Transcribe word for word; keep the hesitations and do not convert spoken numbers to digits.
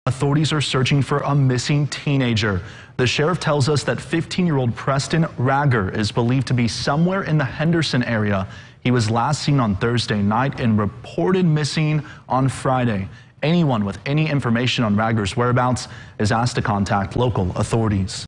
Authorities are searching for a missing teenager. The sheriff tells us that fifteen-year-old Preston Rager is believed to be somewhere in the Henderson area. He was last seen on Thursday night and reported missing on Friday. Anyone with any information on Rager's whereabouts is asked to contact local authorities.